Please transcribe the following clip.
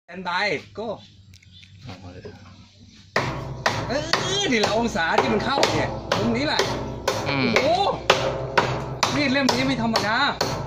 แอนบายก็นี่แหละองศาที่มันเข้าเนี่ยตรงนี้แหละโอ้โหมีดเล่มนี้ไม่ธรรมดา